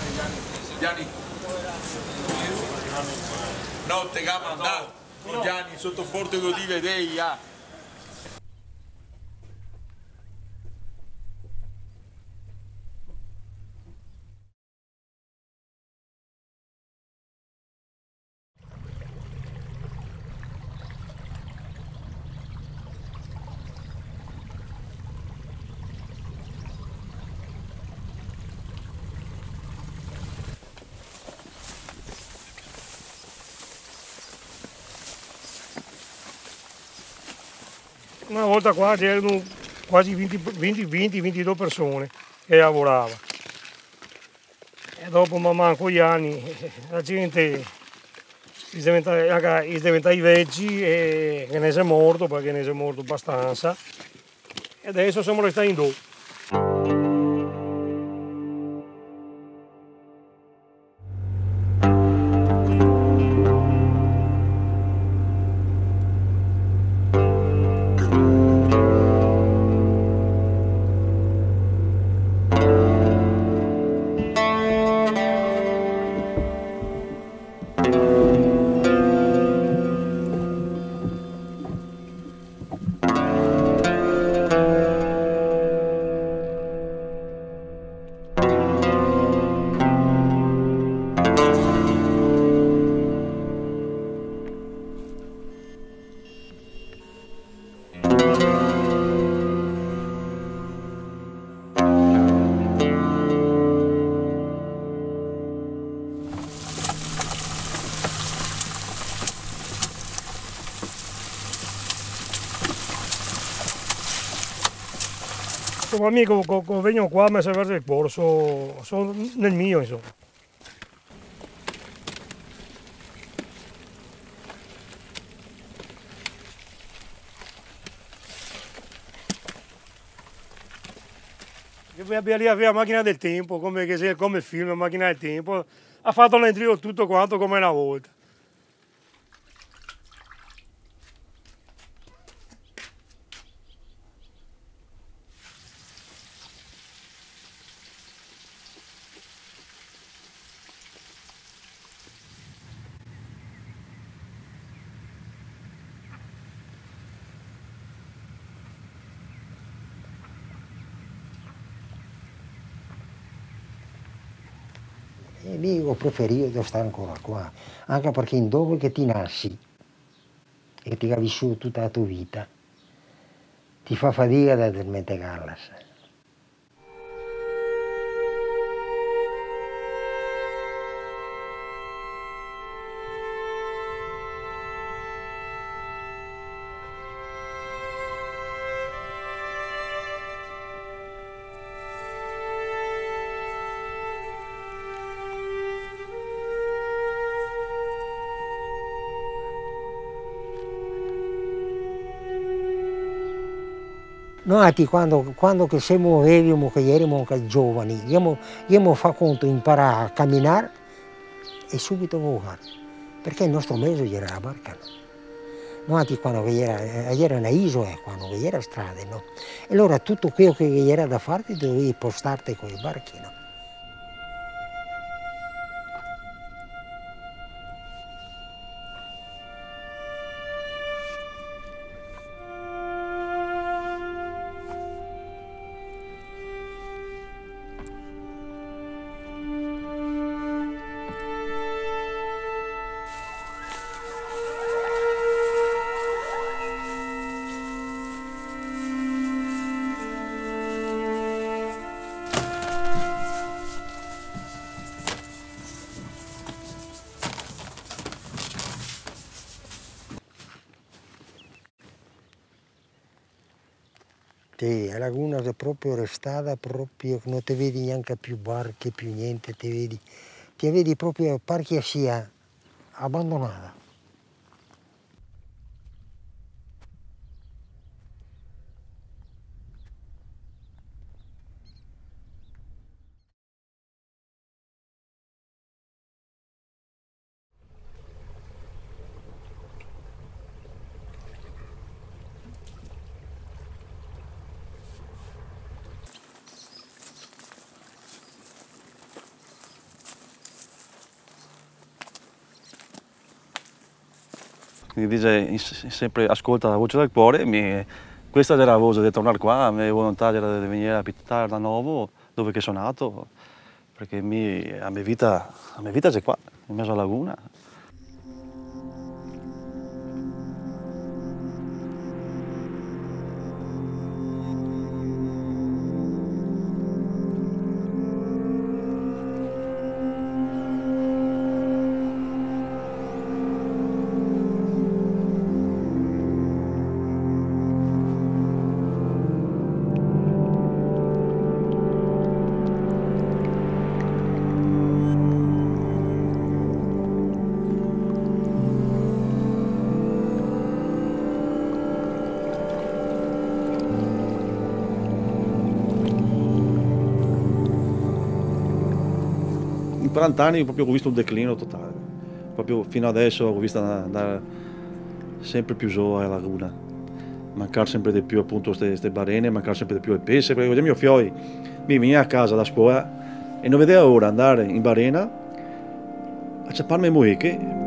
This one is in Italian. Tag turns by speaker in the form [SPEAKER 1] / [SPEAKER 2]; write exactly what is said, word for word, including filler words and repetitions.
[SPEAKER 1] Gianni. No, te ga mandato. Gianni, sotto forte lo di vedei, ah.
[SPEAKER 2] Una volta qua c'erano quasi venti ventidue persone che lavoravano. E dopo man mano con gli anni la gente è diventata, è diventata vecchi e ne è morto, perché ne è morto abbastanza. E adesso siamo restati in due. Come amico, quando vengo qua mi serve il cuore, sono, sono nel mio, insomma. Abbiamo lì la macchina del tempo, come, come il film, la macchina del tempo, ha fatto l'entrino tutto quanto come una volta.
[SPEAKER 3] E lì ho preferito stare ancora qua, anche perché dopo che ti nasci e ti hai vissuto tutta la tua vita, ti fa fatica da dormire Gallas. Noi quando, quando che si muovevamo, che eravamo giovani, io mi fa conto imparare a camminare e subito volare, perché il nostro mezzo era la barca. Noi quando era, era una isola, quando era strada, no? E allora tutto quello che era da fare dovevi postarti con i barchi, no? Sì, la laguna è proprio restata, proprio, non ti vedi neanche più barche, più niente, ti vedi, ti vedi proprio parchi sia abbandonata.
[SPEAKER 4] quindi dice sempre ascolta la voce del cuore. Mi, questa era la voce di tornare qua, la mia volontà era di venire a abitare da nuovo dove che sono nato, perché mi, la mia vita, la mia vita c'è qua, in mezzo alla laguna. In quaranta anni proprio ho visto un declino totale, proprio fino adesso ho visto andare sempre più giù alla laguna, mancare sempre di più appunto queste barene, mancare sempre di più le pesce, perché i miei figli mi veniva a casa da scuola e non vedeva ora andare in barena a ciapparmi moliche